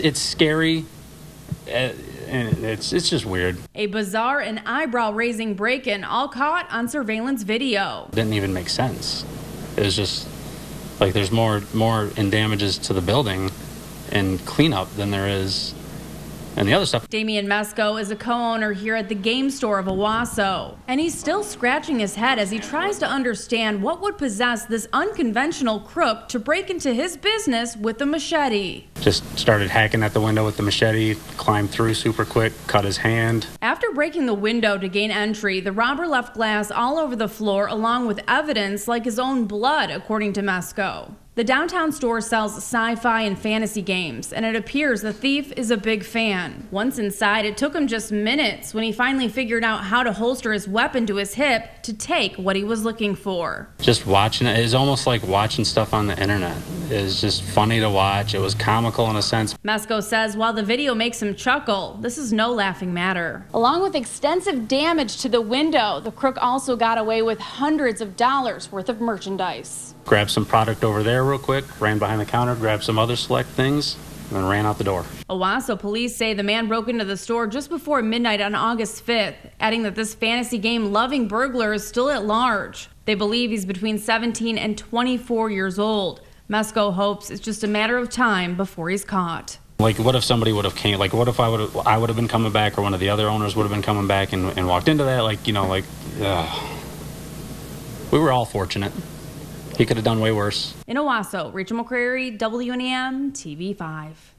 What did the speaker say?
It's scary, and it's just weird. A bizarre and eyebrow-raising break-in, all caught on surveillance video. It didn't even make sense. It was just like there's more in damages to the building and cleanup than there is and the other stuff. Damian Mesko is a co-owner here at the Game Store of Owosso, and he's still scratching his head as he tries to understand what would possess this unconventional crook to break into his business with a machete. Just started hacking at the window with the machete, climbed through super quick, cut his hand. After breaking the window to gain entry, the robber left glass all over the floor along with evidence like his own blood, according to Mesko. The downtown store sells sci-fi and fantasy games, and it appears the thief is a big fan. Once inside, it took him just minutes when he finally figured out how to holster his weapon to his hip to take what he was looking for. Just watching it is almost like watching stuff on the internet. It's just funny to watch. It was comical in a sense. Mesko says while the video makes him chuckle, this is no laughing matter. Along with extensive damage to the window, the crook also got away with hundreds of dollars worth of merchandise. Grabbed some product over there real quick, ran behind the counter, grabbed some other select things, and then ran out the door. Owosso police say the man broke into the store just before midnight on August 5th, adding that this fantasy game-loving burglar is still at large. They believe he's between 17 and 24 years old. Mesko hopes it's just a matter of time before he's caught. Like, what if somebody would have came? Like, what if I would have been coming back, or one of the other owners would have been coming back and walked into that? Like, you know, like, we were all fortunate. He could have done way worse. In Owosso, Rachel McCrary, WNEM TV5.